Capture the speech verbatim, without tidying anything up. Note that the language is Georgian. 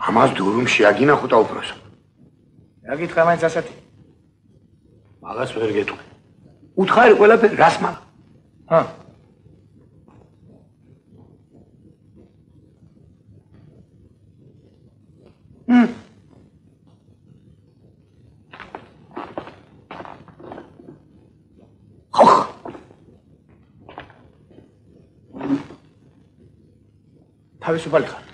ამას დურუმში აგინახოთ აუბროსო. რა გითხრა მაინც ასეთი? მაგას ვერ გეტყვი. უთხარი ყველაფერი რას მაგ? ჰა. მ ხოხ. თავისუფალი ხარ.